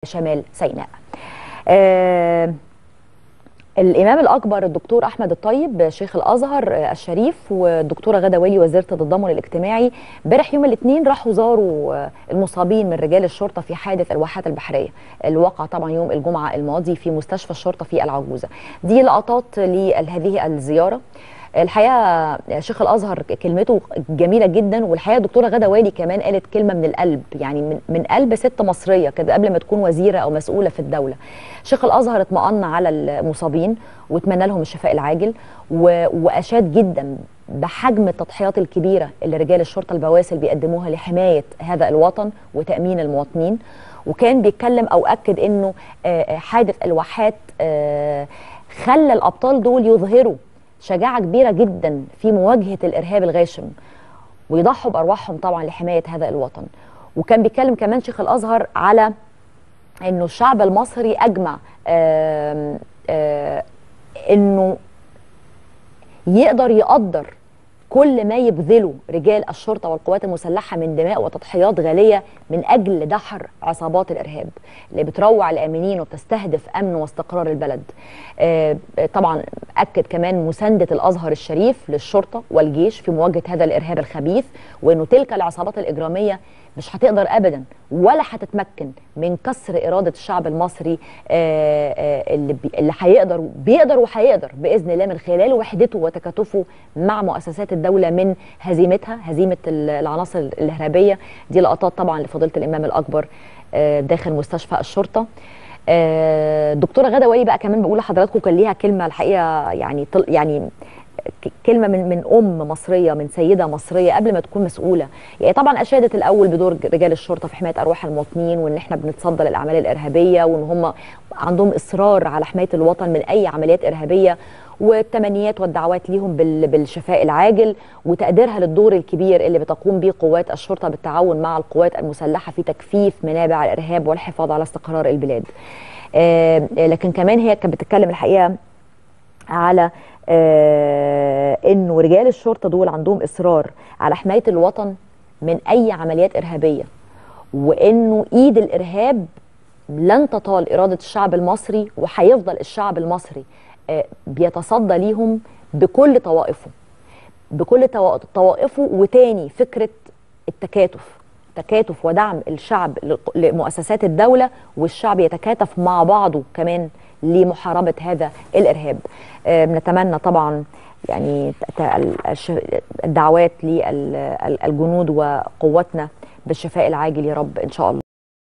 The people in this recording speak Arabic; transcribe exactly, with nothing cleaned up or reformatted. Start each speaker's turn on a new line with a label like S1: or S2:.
S1: شمال سيناء. آه الإمام الأكبر الدكتور أحمد الطيب شيخ الأزهر الشريف والدكتورة غادة والي وزيرة التضامن الاجتماعي امبارح يوم الاثنين راحوا زاروا المصابين من رجال الشرطة في حادث الواحات البحرية اللي وقع طبعا يوم الجمعة الماضي في مستشفى الشرطة في العجوزة. دي لقطات لهذه الزيارة. الحقيقه شيخ الازهر كلمته جميله جدا، والحقيقه الدكتوره غاده والي كمان قالت كلمه من القلب، يعني من, من قلب ست مصريه كده قبل ما تكون وزيره او مسؤوله في الدوله. شيخ الازهر اطمأن على المصابين واتمنى لهم الشفاء العاجل، واشاد جدا بحجم التضحيات الكبيره اللي رجال الشرطه البواسل بيقدموها لحمايه هذا الوطن وتامين المواطنين. وكان بيتكلم او اكد انه حادث الواحات خلى الابطال دول يظهروا شجاعة كبيرة جدا في مواجهة الإرهاب الغاشم ويضحوا بأرواحهم طبعا لحماية هذا الوطن. وكان بيتكلم كمان شيخ الأزهر على أنه الشعب المصري أجمع آآ آآ أنه يقدر يقدر كل ما يبذله رجال الشرطة والقوات المسلحة من دماء وتضحيات غالية من أجل دحر عصابات الإرهاب اللي بتروع الآمنين وبتستهدف أمن واستقرار البلد. آه طبعا أكد كمان مساندة الأزهر الشريف للشرطة والجيش في مواجهة هذا الإرهاب الخبيث، وأنه تلك العصابات الإجرامية مش هتقدر أبدا ولا هتتمكن من كسر إرادة الشعب المصري آه آه اللي, بي اللي هيقدر بيقدر وهيقدر بإذن الله من خلال وحدته وتكاتفه مع مؤسسات الدولة من هزيمتها، هزيمة العناصر الإرهابية. دي لقطات طبعا لفضيلة الإمام الأكبر آه داخل مستشفى الشرطة. الدكتورة غادة والي بقى كمان بقول لحضراتكم كان ليها كلمة الحقيقة، يعني يعني كلمه من من ام مصريه، من سيده مصريه قبل ما تكون مسؤوله. يعني طبعا اشادت الاول بدور رجال الشرطه في حمايه ارواح المواطنين، وان احنا بنتصدى للاعمال الارهابيه، وان هم عندهم اصرار على حمايه الوطن من اي عمليات ارهابيه، والتمنيات والدعوات ليهم بالشفاء العاجل، وتقديرها للدور الكبير اللي بتقوم به قوات الشرطه بالتعاون مع القوات المسلحه في تكثيف منابع الارهاب والحفاظ على استقرار البلاد. آه لكن كمان هي كانت بتتكلم الحقيقه على آه انه رجال الشرطه دول عندهم اصرار على حمايه الوطن من اي عمليات ارهابيه، وانه ايد الارهاب لن تطال اراده الشعب المصري، وهيفضل الشعب المصري آه بيتصدى ليهم بكل طوائفه بكل طوائفه. وتاني فكره التكاتف، تكاتف ودعم الشعب لمؤسسات الدوله، والشعب يتكاتف مع بعضه كمان لمحاربة هذا الإرهاب. بنتمنى طبعا يعني الدعوات للجنود وقواتنا بالشفاء العاجل يا رب إن شاء الله.